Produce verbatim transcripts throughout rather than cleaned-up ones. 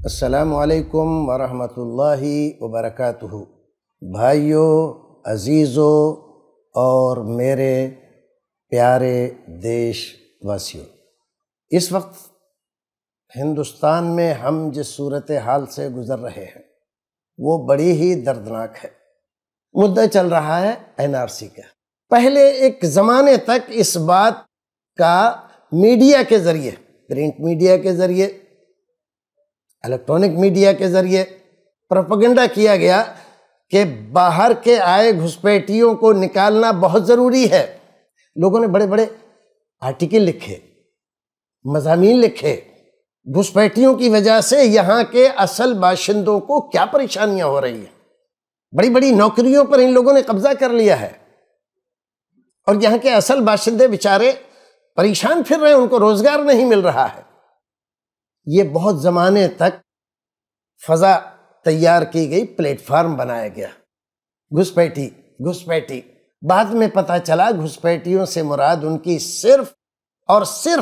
السلام علیکم ورحمۃ اللہ وبرکاتہ۔ بھائیوں، عزیزوں اور میرے پیارے دیش واسیوں، اس وقت ہندوستان میں ہم جس صورتحال سے گزر رہے ہیں وہ بڑی ہی دردناک ہے۔ مدعا چل رہا ہے این آر سی کا۔ پہلے ایک زمانے تک اس بات کا میڈیا کے ذریعے، پرنٹ میڈیا کے ذریعے، الیکٹرانک میڈیا کے ذریعے پروپیگنڈا کیا گیا کہ باہر کے آئے گھسپیٹیوں کو نکالنا بہت ضروری ہے۔ لوگوں نے بڑے بڑے آرٹیکل لکھے، مضامین لکھے، گھسپیٹیوں کی وجہ سے یہاں کے اصل باشندوں کو کیا پریشانیاں ہو رہی ہیں۔ بڑی بڑی نوکریوں پر ان لوگوں نے قبضہ کر لیا ہے اور یہاں کے اصل باشندے بیچارے پریشان پھر رہے ہیں، ان کو روزگار نہیں مل رہا ہے۔ یہ بہت زمانے تک فضا تیار کی گئی، پلیٹ فارم بنایا گیا، گھسپیٹی گھسپیٹی بعد میں پتہ چلا گھسپیٹیوں سے مراد ان کی صرف اور صرف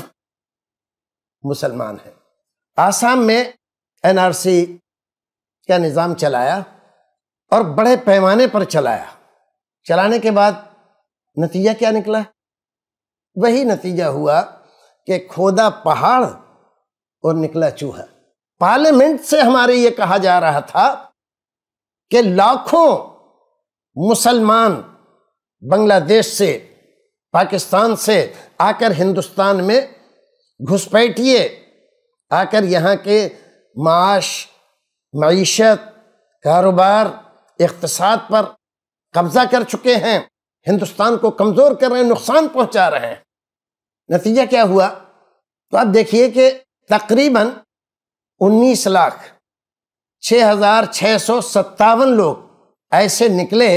مسلمان ہیں۔ آسام میں این آر سی کا نظام چلایا اور بڑے پیمانے پر چلایا۔ چلانے کے بعد نتیجہ کیا نکلا؟ وہی نتیجہ ہوا کہ کھودا پہاڑ اور نکلا چوہا۔ پارلیمنٹ سے ہمارے یہ کہا جا رہا تھا کہ لاکھوں مسلمان بنگلہ دیش سے، پاکستان سے آ کر ہندوستان میں گھسپیٹیے آ کر یہاں کے معاش، معیشت، کاروبار، اقتصاد پر قبضہ کر چکے ہیں، ہندوستان کو کمزور کر رہے ہیں، نقصان پہنچا رہے ہیں۔ نتیجہ کیا ہوا؟ تو آپ دیکھیے کہ تقریباً انیس لاکھ چھ ہزار چھ سو ستاون لوگ ایسے نکلے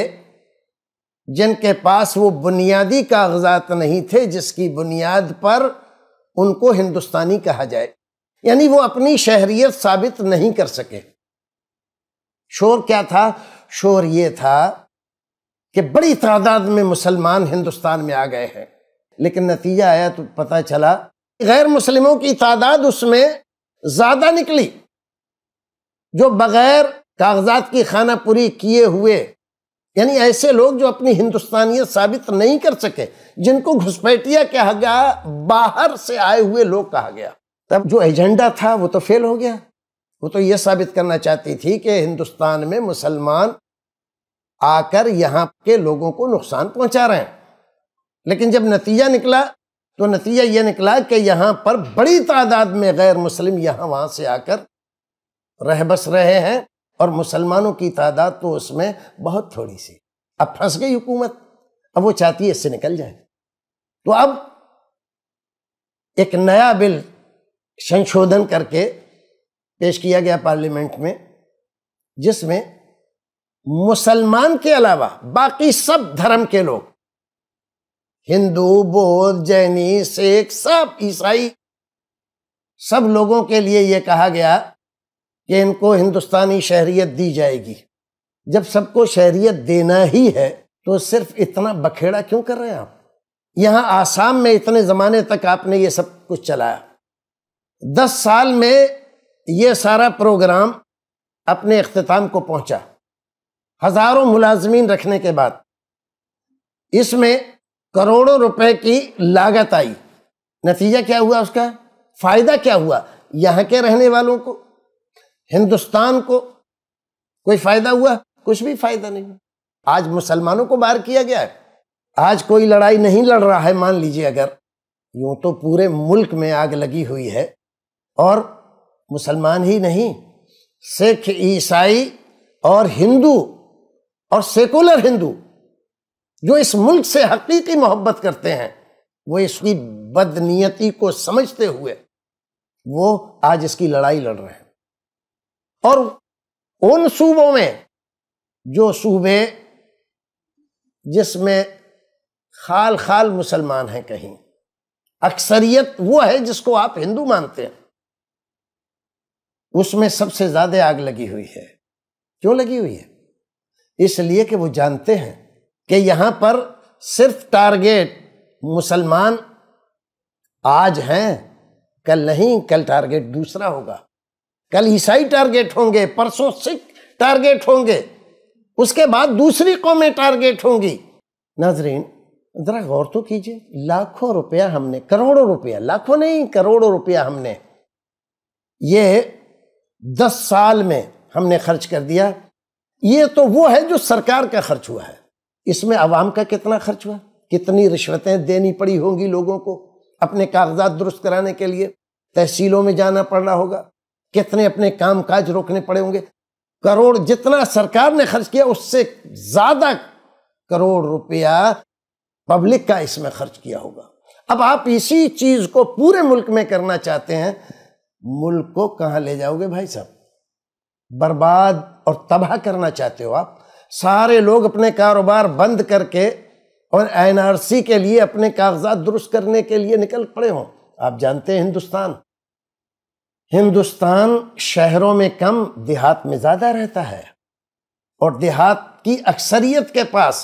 جن کے پاس وہ بنیادی کاغذات نہیں تھے جس کی بنیاد پر ان کو ہندوستانی کہا جائے، یعنی وہ اپنی شہریت ثابت نہیں کر سکے۔ شور کیا تھا؟ شور یہ تھا کہ بڑی تعداد میں مسلمان ہندوستان میں آ گئے ہیں، لیکن نتیجہ آیا تو پتہ چلا غیر مسلموں کی تعداد اس میں زیادہ نکلی، جو بغیر کاغذات کی خانہ پوری کیے ہوئے، یعنی ایسے لوگ جو اپنی ہندوستانیت ثابت نہیں کر سکے، جن کو گھسپیٹیا کہا گیا، باہر سے آئے ہوئے لوگ کہا گیا۔ تب جو ایجنڈا تھا وہ تو فیل ہو گیا۔ وہ تو یہ ثابت کرنا چاہتی تھی کہ ہندوستان میں مسلمان آ کر یہاں کے لوگوں کو نقصان پہنچا رہے ہیں، لیکن جب نتیجہ نکلا تو نتیجہ یہ نکلا کہ یہاں پر بڑی تعداد میں غیر مسلم یہاں وہاں سے آ کر رہ بس رہے ہیں اور مسلمانوں کی تعداد تو اس میں بہت تھوڑی سی۔ اب پھنس گئی حکومت، اب وہ چاہتی ہے اس سے نکل جائے۔ تو اب ایک نیا بل سنشودھن کر کے پیش کیا گیا پارلیمنٹ میں، جس میں مسلمان کے علاوہ باقی سب دھرم کے لوگ، ہندو، بودھ، جینی، سکھ، سب عیسائی، سب لوگوں کے لیے یہ کہا گیا کہ ان کو ہندوستانی شہریت دی جائے گی۔ جب سب کو شہریت دینا ہی ہے تو صرف اتنا بکھیڑا کیوں کر رہے ہیں آپ؟ یہاں آسام میں اتنے زمانے تک آپ نے یہ سب کچھ چلایا، دس سال میں یہ سارا پروگرام اپنے اختتام کو پہنچا، ہزاروں ملازمین رکھنے کے بعد اس میں کروڑوں روپے کی لاگت آئی۔ نتیجہ کیا ہوا اس کا؟ فائدہ کیا ہوا؟ یہاں کے رہنے والوں کو، ہندوستان کو کوئی فائدہ ہوا؟ کچھ بھی فائدہ نہیں۔ آج مسلمانوں کو باہر کیا گیا ہے، آج کوئی لڑائی نہیں لڑ رہا ہے، مان لیجئے اگر، یوں تو پورے ملک میں آگ لگی ہوئی ہے، اور مسلمان ہی نہیں، سکھ، عیسائی اور ہندو اور سیکولر ہندو جو اس ملک سے حقیقی محبت کرتے ہیں، وہ اس کی بدنیتی کو سمجھتے ہوئے وہ آج اس کی لڑائی لڑ رہے ہیں۔ اور ان صوبوں میں، جو صوبے جس میں خال خال مسلمان ہیں، کہیں اکثریت وہ ہے جس کو آپ ہندو مانتے ہیں، اس میں سب سے زیادہ آگ لگی ہوئی ہے۔ کیوں لگی ہوئی ہے؟ اس لیے کہ وہ جانتے ہیں کہ یہاں پر صرف ٹارگیٹ مسلمان آج ہیں، کل نہیں، کل ٹارگیٹ دوسرا ہوگا۔ کل عیسائی ٹارگیٹ ہوں گے، پرسوں سکھ ٹارگیٹ ہوں گے، اس کے بعد دوسری قومیں ٹارگیٹ ہوں گی۔ ناظرین ذرا غور تو کیجئے، لاکھوں روپیہ ہم نے، کروڑوں روپیہ، لاکھوں نہیں کروڑوں روپیہ ہم نے یہ دس سال میں ہم نے خرچ کر دیا۔ یہ تو وہ ہے جو سرکار کا خرچ ہوا ہے، اس میں عوام کا کتنا خرچ ہوا، کتنی رشوتیں دینی پڑی ہوں گی لوگوں کو اپنے کاغذات درست کرانے کے لیے، تحصیلوں میں جانا پڑنا ہوگا، کتنے اپنے کام کاج روکنے پڑے ہوں گے۔ کروڑ جتنا سرکار نے خرچ کیا اس سے زیادہ کروڑ روپیہ پبلک کا اس میں خرچ کیا ہوگا۔ اب آپ اسی چیز کو پورے ملک میں کرنا چاہتے ہیں، ملک کو کہاں لے جاؤ گے بھائی صاحب؟ برباد اور تباہ کرنا چاہتے ہو آپ؟ سارے لوگ اپنے کاروبار بند کر کے اور این آر سی کے لیے اپنے کاغذات درست کرنے کے لیے نکل پڑے ہوں۔ آپ جانتے ہیں ہندوستان ہندوستان شہروں میں کم، دیہات میں زیادہ رہتا ہے، اور دیہات کی اکثریت کے پاس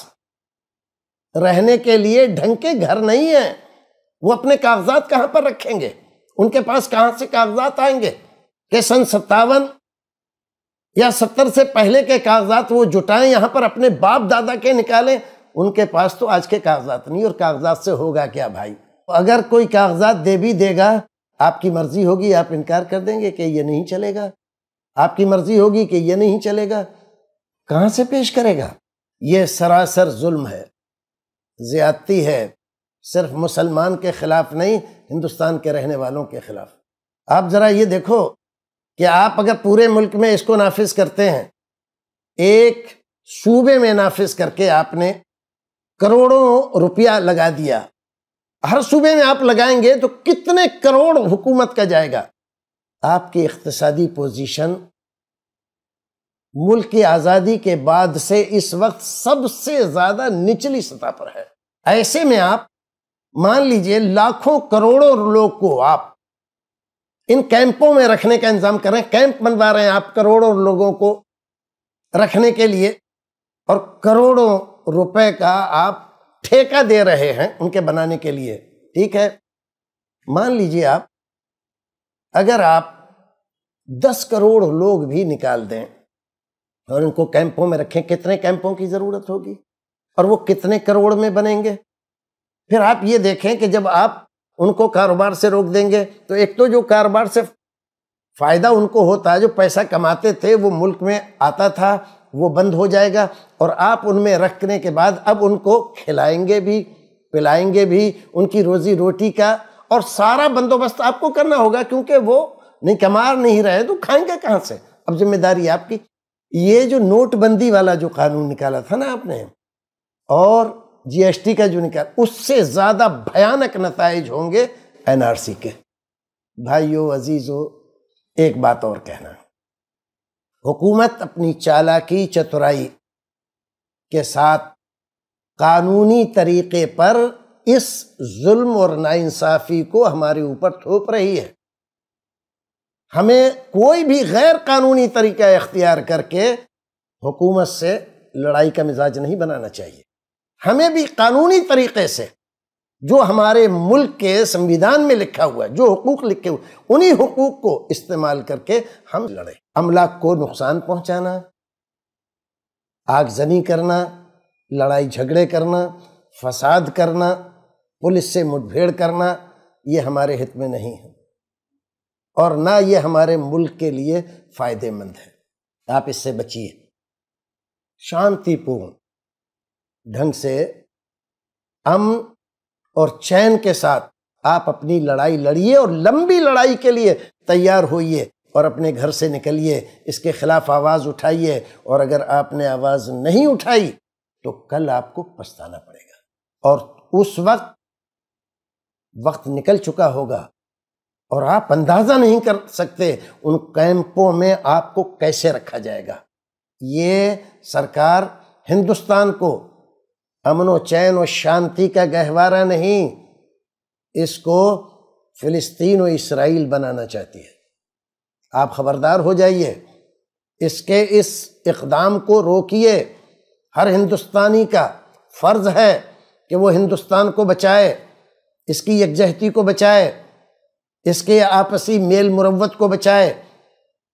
رہنے کے لیے ڈھنگ کے گھر نہیں ہیں۔ وہ اپنے کاغذات کہاں پر رکھیں گے؟ ان کے پاس کہاں سے کاغذات آئیں گے کہ سن ستاون یا ستر سے پہلے کے کاغذات وہ جٹائیں، یہاں پر اپنے باپ دادا کے نکالیں؟ ان کے پاس تو آج کے کاغذات نہیں، اور کاغذات سے ہوگا کیا بھائی؟ اگر کوئی کاغذات دے بھی دے گا، آپ کی مرضی ہوگی، آپ انکار کر دیں گے کہ یہ نہیں چلے گا، آپ کی مرضی ہوگی کہ یہ نہیں چلے گا، کہاں سے پیش کرے گا؟ یہ سراسر ظلم ہے، زیادتی ہے، صرف مسلمان کے خلاف نہیں، ہندوستان کے رہنے والوں کے خلاف۔ آپ ذرا یہ دیکھو کہ آپ اگر پورے ملک میں اس کو نافذ کرتے ہیں، ایک صوبے میں نافذ کر کے آپ نے کروڑوں روپیہ لگا دیا، ہر صوبے میں آپ لگائیں گے تو کتنے کروڑ حکومت کا جائے گا؟ آپ کی اقتصادی پوزیشن ملک کی آزادی کے بعد سے اس وقت سب سے زیادہ نچلی سطح پر ہے۔ ایسے میں آپ مان لیجئے لاکھوں کروڑوں لوگ کو آپ ان کیمپوں میں رکھنے کا انتظام کر رہے ہیں، کیمپ بنوا رہے ہیں آپ کروڑوں لوگوں کو رکھنے کے لیے، اور کروڑوں روپے کا آپ ٹھیکہ دے رہے ہیں ان کے بنانے کے لیے۔ ٹھیک ہے، مان لیجئے آپ اگر آپ دس کروڑ لوگ بھی نکال دیں اور ان کو کیمپوں میں رکھیں، کتنے کیمپوں کی ضرورت ہوگی اور وہ کتنے کروڑ میں بنیں گے؟ پھر آپ یہ دیکھیں کہ جب آپ ان کو کاروبار سے روک دیں گے تو ایک تو جو کاروبار سے فائدہ ان کو ہوتا ہے، جو پیسہ کماتے تھے وہ ملک میں آتا تھا، وہ بند ہو جائے گا، اور آپ ان میں رکھنے کے بعد اب ان کو کھلائیں گے بھی، پلائیں گے بھی، ان کی روزی روٹی کا اور سارا بندوبست آپ کو کرنا ہوگا، کیونکہ وہ نہیں کما نہیں رہے تو کھائیں گے کہاں سے؟ اب ذمہ داری آپ کی۔ یہ جو نوٹ بندی والا جو قانون نکالا تھا نا آپ نے، اور جی ایس ٹی کا جو نکالا، اس سے زیادہ بھیانک نتائج ہوں گے این آر سی کے۔ بھائیو عزیزو، ایک بات اور کہنا، حکومت اپنی چالاکی چترائی کے ساتھ قانونی طریقے پر اس ظلم اور ناانصافی کو ہمارے اوپر تھوپ رہی ہے۔ ہمیں کوئی بھی غیر قانونی طریقہ اختیار کر کے حکومت سے لڑائی کا مزاج نہیں بنانا چاہیے۔ ہمیں بھی قانونی طریقے سے جو ہمارے ملک کے سنویدھان میں لکھا ہوا ہے، جو حقوق لکھے ہوئے، انہی حقوق کو استعمال کر کے ہم لڑیں۔ املاک کو نقصان پہنچانا، آگزنی کرنا، لڑائی جھگڑے کرنا، فساد کرنا، پولیس سے مٹ بھیڑ کرنا، یہ ہمارے ہت میں نہیں ہے، اور نہ یہ ہمارے ملک کے لیے فائدہ مند ہے۔ آپ اس سے بچیے، شانتی پورن ڈھنگ سے، امن اور چین کے ساتھ آپ اپنی لڑائی لڑیے، اور لمبی لڑائی کے لیے تیار ہوئیے، اور اپنے گھر سے نکلیے، اس کے خلاف آواز اٹھائیے، اور اگر آپ نے آواز نہیں اٹھائی تو کل آپ کو پچھتانا پڑے گا، اور اس وقت وقت نکل چکا ہوگا، اور آپ اندازہ نہیں کر سکتے ان کیمپوں میں آپ کو کیسے رکھا جائے گا۔ یہ سرکار ہندوستان کو امن و چین و شانتی کا گہوارہ نہیں، اس کو فلسطین و اسرائیل بنانا چاہتی ہے۔ آپ خبردار ہو جائیے، اس کے اس اقدام کو روکیے۔ ہر ہندوستانی کا فرض ہے کہ وہ ہندوستان کو بچائے، اس کی یکجہتی کو بچائے، اس کے آپسی میل مروت کو بچائے،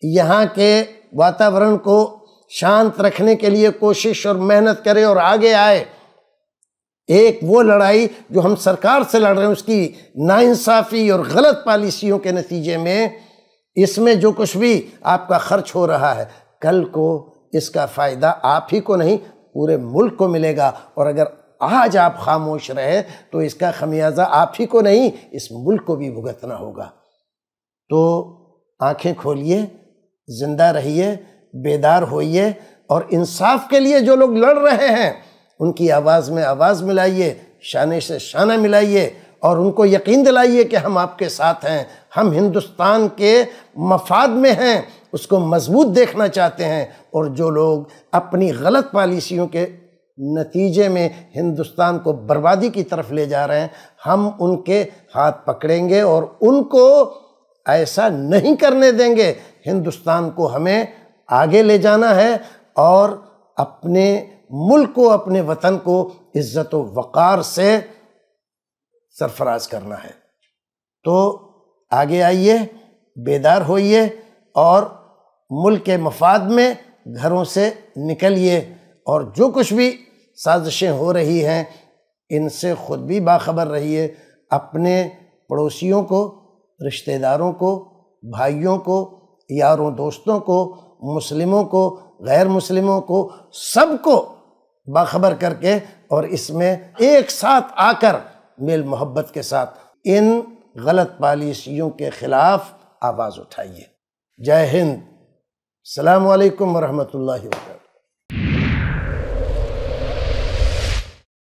یہاں کے واتاورن کو شانت رکھنے کے لیے کوشش اور محنت کرے اور آگے آئے۔ ایک وہ لڑائی جو ہم سرکار سے لڑ رہے ہیں، اس کی ناانصافی اور غلط پالیسیوں کے نتیجے میں اس میں جو کچھ بھی آپ کا خرچ ہو رہا ہے، کل کو اس کا فائدہ آپ ہی کو نہیں پورے ملک کو ملے گا، اور اگر آج آپ خاموش رہے تو اس کا خمیازہ آپ ہی کو نہیں اس ملک کو بھی بھگتنا ہوگا۔ تو آنکھیں کھولیے، زندہ رہیے، بیدار ہوئیے، اور انصاف کے لیے جو لوگ لڑ رہے ہیں ان کی آواز میں آواز ملائیے، شانے سے شانہ ملائیے، اور ان کو یقین دلائیے کہ ہم آپ کے ساتھ ہیں، ہم ہندوستان کے مفاد میں ہیں، اس کو مضبوط دیکھنا چاہتے ہیں، اور جو لوگ اپنی غلط پالیسیوں کے نتیجے میں ہندوستان کو بربادی کی طرف لے جا رہے ہیں، ہم ان کے ہاتھ پکڑیں گے اور ان کو ایسا نہیں کرنے دیں گے۔ ہندوستان کو ہمیں آگے لے جانا ہے اور اپنے ملک کو، اپنے وطن کو عزت و وقار سے سرفراز کرنا ہے۔ تو آگے آئیے، بیدار ہوئیے، اور ملک کے مفاد میں گھروں سے نکلیے، اور جو کچھ بھی سازشیں ہو رہی ہیں ان سے خود بھی باخبر رہیے، اپنے پڑوسیوں کو، رشتہ داروں کو، بھائیوں کو، یاروں دوستوں کو، مسلموں کو، غیر مسلموں کو، سب کو باخبر کر کے، اور اس میں ایک ساتھ آ کر میل محبت کے ساتھ ان غلط پالیسیوں کے خلاف آواز اٹھائیے۔ جے ہند، السلام علیکم ورحمۃ اللہ وبرکاتہ۔